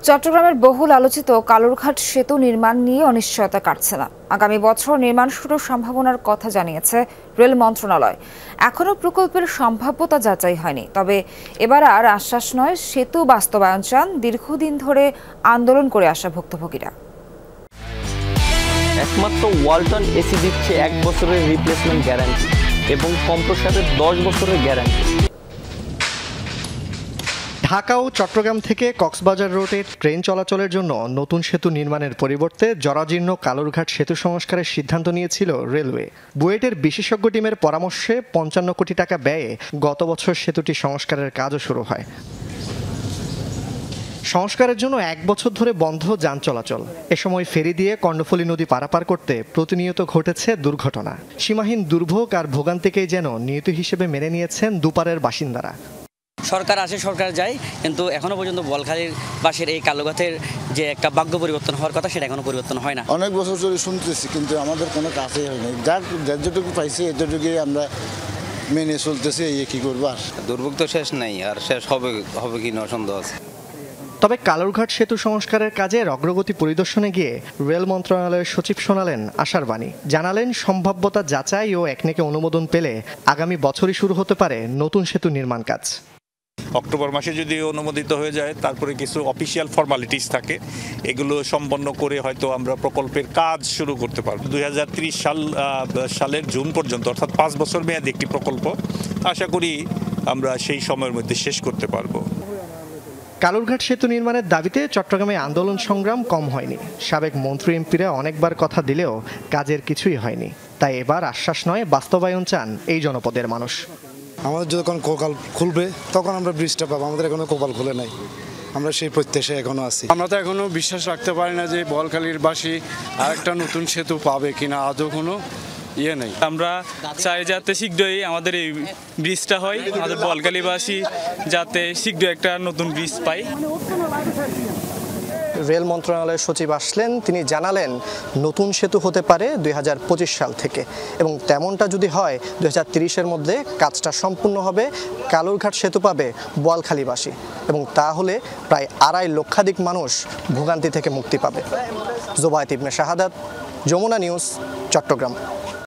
চট্টগ্রামের বহুল আলোচিত কালুরঘাট সেতু নির্মাণ নিয়ে অনিশ্চয়তা কাটছে না। আগামী বছর নির্মাণ শুরুর সম্ভাবনার কথা জানিয়েছে রেল মন্ত্রণালয়। এখনও প্রকল্পের সম্ভাব্যতা যাচাই হয়নি, তবে এবার আর আশ্বাস নয়, সেতু বাস্তবায়ন চান দীর্ঘদিন ধরে আন্দোলন করে আসা ভুক্তভোগীরা। একমাত্র ওয়ালটন এসি দিচ্ছে 1 বছরের রিপ্লেসমেন্ট গ্যারান্টি এবং কম্প্রেসারের 10 বছরের গ্যারান্টি। ঢাকা ও চট্টগ্রাম থেকে কক্সবাজার রোডে ট্রেন চলাচলের জন্য নতুন সেতু নির্মাণের পরিবর্তে জরাজীর্ণ কালুরঘাট সেতু সংস্কারের সিদ্ধান্ত নিয়েছিল রেলওয়ে। বুয়েটের বিশেষজ্ঞ টিমের পরামর্শে 55 কোটি টাকা ব্যয়ে গত বছর সেতুটি সংস্কারের কাজও শুরু হয়। সংস্কারের জন্য 1 বছর ধরে বন্ধ যান চলাচল। এ সময় ফেরি দিয়ে কর্ণফুলী নদী পারাপার করতে প্রতিনিয়ত ঘটেছে দুর্ঘটনা। সীমাহীন দুর্ভোগ আর ভোগান্তিকেই যেন নিয়তি হিসেবে মেনে নিয়েছেন দুপারের বাসিন্দারা। সরকার আসে, সরকার যায়, কিন্তু এখনো পর্যন্ত বোয়ালখালীর পাশের এই কালুঘাটের যে একটা ভাগ্য পরিবর্তন হওয়ার কথা, সেটা এখনো পরিবর্তন হয় না। অনেক বছর ধরে শুনতেছি, কিন্তু আমাদের কোনো কাজই হয়নি। যেটুকু পাইছি এতটুকুই আমরা মেনে চলতেছি। এই কি করবো, আর দুর্ভোগ তো শেষ নাই, আর শেষ হবে কি না সন্দেহ আছে। তবে কালুরঘাট সেতু সংস্কারের কাজের অগ্রগতি পরিদর্শনে গিয়ে রেল মন্ত্রণালয়ের সচিব শোনালেন আশার বাণী। জানালেন সম্ভাব্যতা যাচাই ও একনেকে অনুমোদন পেলে আগামী বছরই শুরু হতে পারে নতুন সেতু নির্মাণ কাজ। অক্টোবর মাসে যদি অনুমোদিত হয়ে যায়, তারপরে কিছু অফিসিয়াল ফর্মালিটিস থাকে, এগুলো সম্পন্ন করে হয়তো আমরা প্রকল্পের কাজ শুরু করতে পারব। 2030 সালের জুন পর্যন্ত, অর্থাৎ 5 বছর মেয়াদী একটি প্রকল্প। আশা করি আমরা সেই সময়ের মধ্যে শেষ করতে পারবো। কালুরঘাট সেতু নির্মাণের দাবিতে চট্টগ্রামে আন্দোলন সংগ্রাম কম হয়নি। সাবেক মন্ত্রী এমপিরা অনেকবার কথা দিলেও কাজের কিছুই হয়নি। তাই এবার আশ্বাস নয়, বাস্তবায়ন চান এই জনপদের মানুষ। আমাদের যখন কপাল খুলবে তখন আমরা ব্রিজটা পাবো। আমাদের এখনো কপাল খুলে নাই, আমরা সেই প্রত্যাশায় এখনো আছি। আমরা তো এখনো বিশ্বাস রাখতে পারি না যে বোয়ালখালীর বাসী আরেকটা নতুন সেতু পাবে কিনা, আদৌ কোনো ইয়ে নেই। আমরা চাই যাতে শীঘ্রই আমাদের এই ব্রিজটা হয়, আমাদের বোয়ালখালীবাসী যাতে শীঘ্রই একটা নতুন ব্রিজ পাই। রেল মন্ত্রণালয়ের সচিব আসলেন, তিনি জানালেন নতুন সেতু হতে পারে 2025 সাল থেকে, এবং তেমনটা যদি হয় 2030-এর মধ্যে কাজটা সম্পূর্ণ হবে। কালুরঘাট সেতু পাবে বোয়ালখালীবাসী, এবং তা হলে প্রায় 2.5 লক্ষাধিক মানুষ ভোগান্তি থেকে মুক্তি পাবে। জোবায়েত ইবনে শাহাদাত, যমুনা নিউজ, চট্টগ্রাম।